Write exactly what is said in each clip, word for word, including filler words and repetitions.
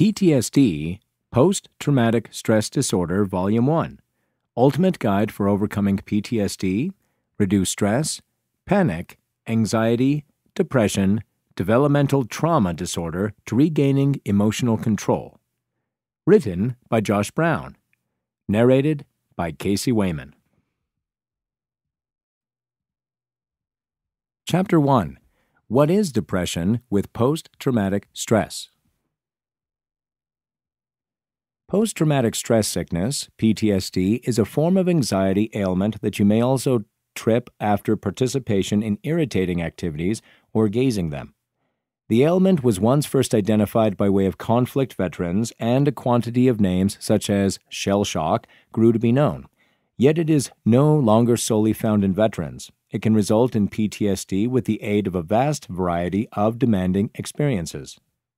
P T S D, Post-Traumatic Stress Disorder, Volume one, Ultimate Guide for Overcoming P T S D, Reduce Stress, Panic, Anxiety, Depression, Developmental Trauma Disorder to Regaining Emotional Control. Written by Josh Brown. Narrated by K C Wayman. Chapter one. What is depression with post-traumatic stress? Post-traumatic stress sickness, P T S D, is a form of anxiety ailment that you may also trip after participation in irritating activities or gazing them. The ailment was once first identified by way of conflict veterans, and a quantity of names such as shell shock grew to be known. Yet it is no longer solely found in veterans. It can result in P T S D with the aid of a vast variety of demanding experiences.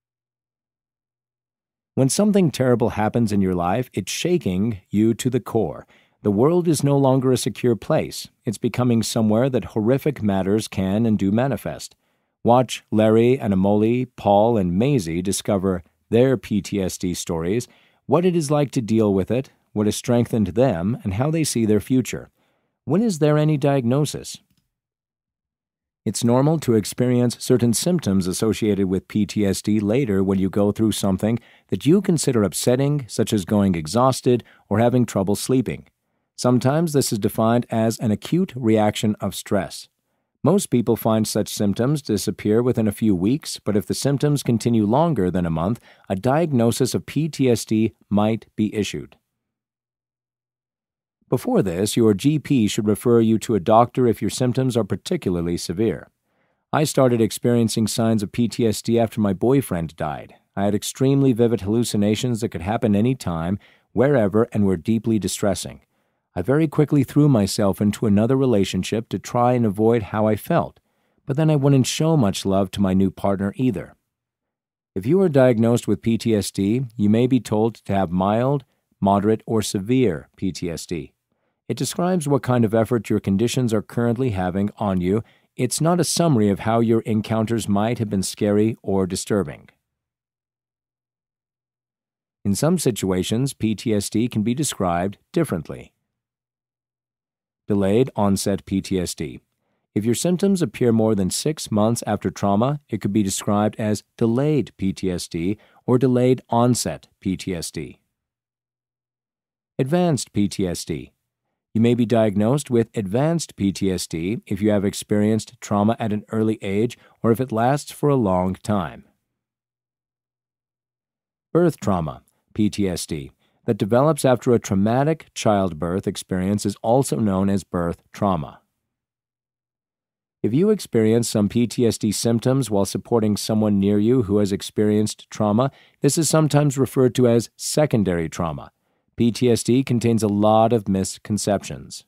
When something terrible happens in your life, it's shaking you to the core. The world is no longer a secure place. It's becoming somewhere that horrific matters can and do manifest. Watch Larry and Amoli, Paul and Maisie discover their P T S D stories, what it is like to deal with it, what has strengthened them, and how they see their future. When is there any diagnosis? It's normal to experience certain symptoms associated with P T S D later when you go through something that you consider upsetting, such as going exhausted or having trouble sleeping. Sometimes this is defined as an acute reaction of stress. Most people find such symptoms disappear within a few weeks, but if the symptoms continue longer than a month, a diagnosis of P T S D might be issued. Before this, your G P should refer you to a doctor if your symptoms are particularly severe. I started experiencing signs of P T S D after my boyfriend died. I had extremely vivid hallucinations that could happen any time, wherever, and were deeply distressing. I very quickly threw myself into another relationship to try and avoid how I felt, but then I wouldn't show much love to my new partner either. If you are diagnosed with P T S D, you may be told to have mild, moderate, or severe P T S D. It describes what kind of effort your conditions are currently having on you. It's not a summary of how your encounters might have been scary or disturbing. In some situations, P T S D can be described differently. Delayed onset P T S D. If your symptoms appear more than six months after trauma, it could be described as delayed P T S D or delayed onset P T S D. Advanced P T S D. You may be diagnosed with advanced P T S D if you have experienced trauma at an early age or if it lasts for a long time. Birth trauma, P T S D, that develops after a traumatic childbirth experience is also known as birth trauma. If you experience some P T S D symptoms while supporting someone near you who has experienced trauma, this is sometimes referred to as secondary trauma. P T S D contains a lot of misconceptions.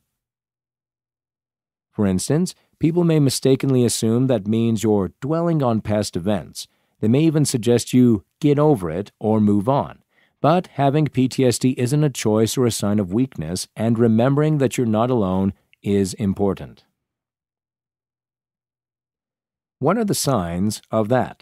For instance, people may mistakenly assume that means you're dwelling on past events. They may even suggest you get over it or move on. But having P T S D isn't a choice or a sign of weakness, and remembering that you're not alone is important. What are the signs of that?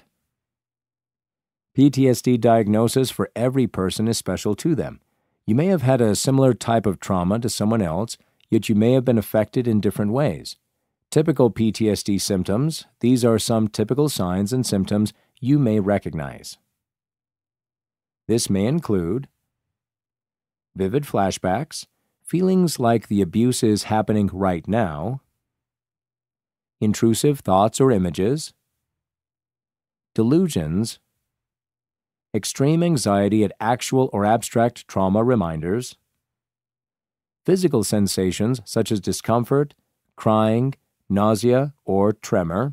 P T S D diagnosis for every person is special to them. You may have had a similar type of trauma to someone else, yet you may have been affected in different ways. Typical P T S D symptoms, these are some typical signs and symptoms you may recognize. This may include vivid flashbacks, feelings like the abuse is happening right now, intrusive thoughts or images, delusions, extreme anxiety at actual or abstract trauma reminders, physical sensations such as discomfort, crying, nausea, or tremor,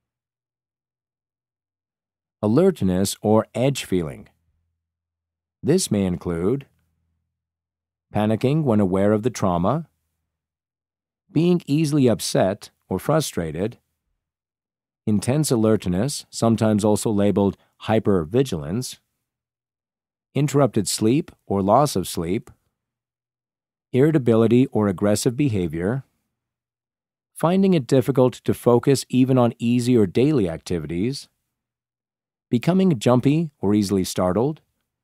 alertness or edge feeling. This may include panicking when aware of the trauma, being easily upset or frustrated, intense alertness, sometimes also labeled hypervigilance, interrupted sleep or loss of sleep, irritability or aggressive behavior, finding it difficult to focus even on easy or daily activities, becoming jumpy or easily startled,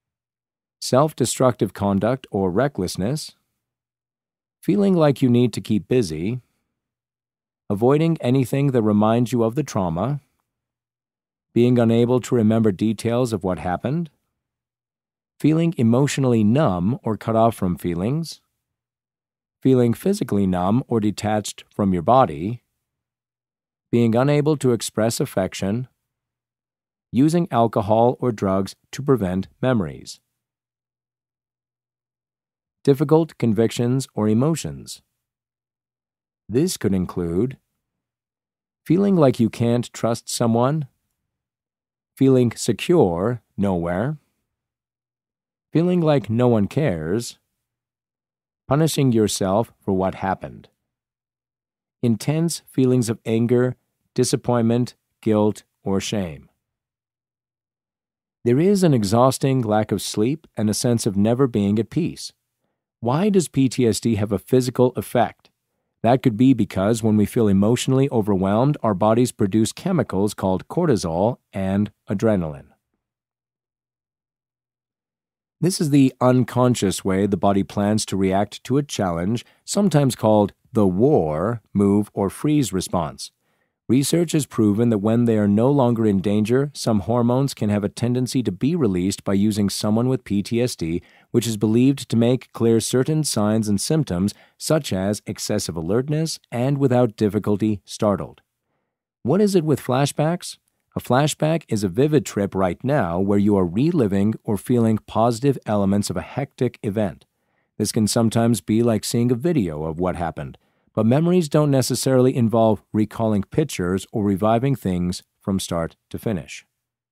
self-destructive conduct or recklessness, feeling like you need to keep busy, avoiding anything that reminds you of the trauma, being unable to remember details of what happened, feeling emotionally numb or cut off from feelings, feeling physically numb or detached from your body, being unable to express affection, using alcohol or drugs to prevent memories. Difficult convictions or emotions. This could include feeling like you can't trust someone, feeling secure nowhere, feeling like no one cares, punishing yourself for what happened, intense feelings of anger, disappointment, guilt, or shame. There is an exhausting lack of sleep and a sense of never being at peace. Why does P T S D have a physical effect? That could be because when we feel emotionally overwhelmed, our bodies produce chemicals called cortisol and adrenaline. This is the unconscious way the body plans to react to a challenge, sometimes called the war, move, or freeze response. Research has proven that when they are no longer in danger, some hormones can have a tendency to be released by using someone with P T S D, which is believed to make clear certain signs and symptoms, such as excessive alertness and without difficulty startled. What is it with flashbacks? A flashback is a vivid trip right now where you are reliving or feeling positive elements of a hectic event. This can sometimes be like seeing a video of what happened, but memories don't necessarily involve recalling pictures or reviving things from start to finish.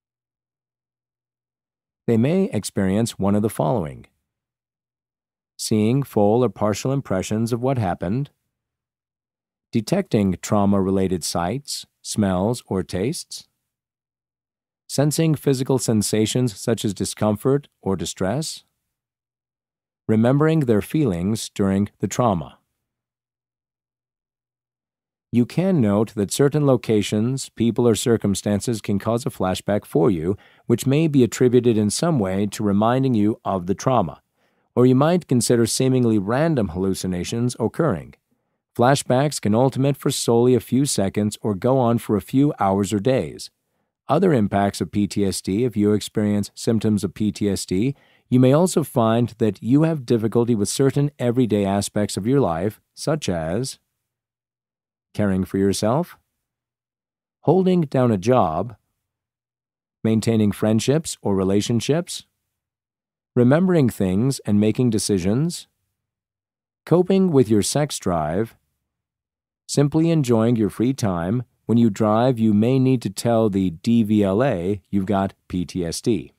They may experience one of the following: seeing full or partial impressions of what happened, detecting trauma-related sights, smells, or tastes, sensing physical sensations such as discomfort or distress, remembering their feelings during the trauma. You can note that certain locations, people, or circumstances can cause a flashback for you, which may be attributed in some way to reminding you of the trauma, or you might consider seemingly random hallucinations occurring. Flashbacks can ultimate for solely a few seconds or go on for a few hours or days. Other impacts of P T S D: if you experience symptoms of P T S D, you may also find that you have difficulty with certain everyday aspects of your life, such as caring for yourself, holding down a job, maintaining friendships or relationships, remembering things and making decisions, coping with your sex drive, simply enjoying your free time. When you drive, you may need to tell the D V L A you've got P T S D.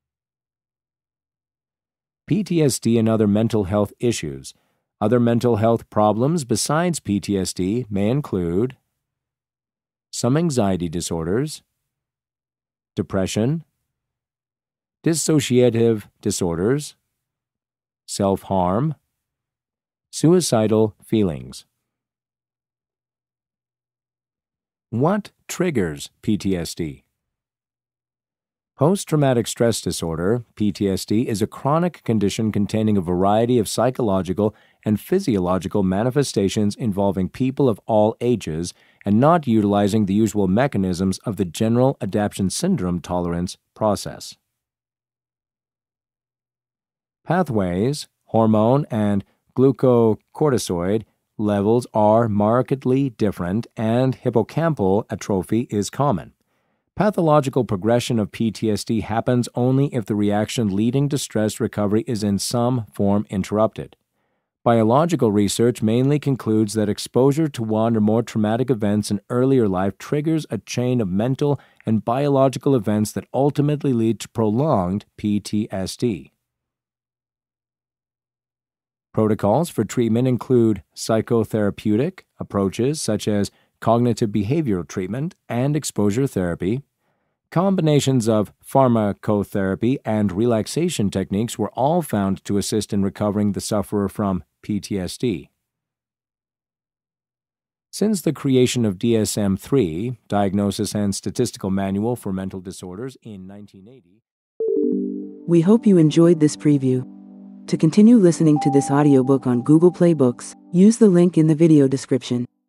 P T S D and other mental health issues. Other mental health problems besides P T S D may include some anxiety disorders, depression, dissociative disorders, self-harm, suicidal feelings. What triggers P T S D? Post-traumatic stress disorder, P T S D, is a chronic condition containing a variety of psychological and physiological manifestations involving people of all ages and not utilizing the usual mechanisms of the general adaptation syndrome tolerance process. Pathways, hormone, and glucocorticoid levels are markedly different, and hippocampal atrophy is common. Pathological progression of P T S D happens only if the reaction leading to stress recovery is in some form interrupted. Biological research mainly concludes that exposure to one or more traumatic events in earlier life triggers a chain of mental and biological events that ultimately lead to prolonged P T S D. Protocols for treatment include psychotherapeutic approaches such as cognitive behavioral treatment and exposure therapy. Combinations of pharmacotherapy and relaxation techniques were all found to assist in recovering the sufferer from P T S D. Since the creation of D S M three, Diagnosis and Statistical Manual for Mental Disorders, in nineteen eighty, We hope you enjoyed this preview. To continue listening to this audiobook on Google Play Books, use the link in the video description.